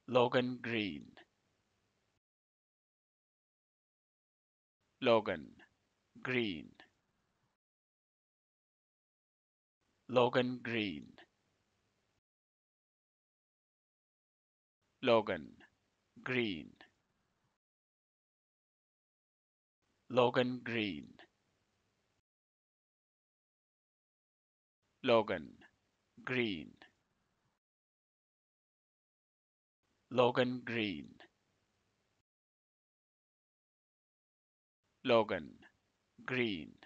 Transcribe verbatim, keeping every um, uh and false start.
Logan Green, Logan Green, Logan Green, Logan Green, Logan Green, Logan Green, Logan Green, Logan Green,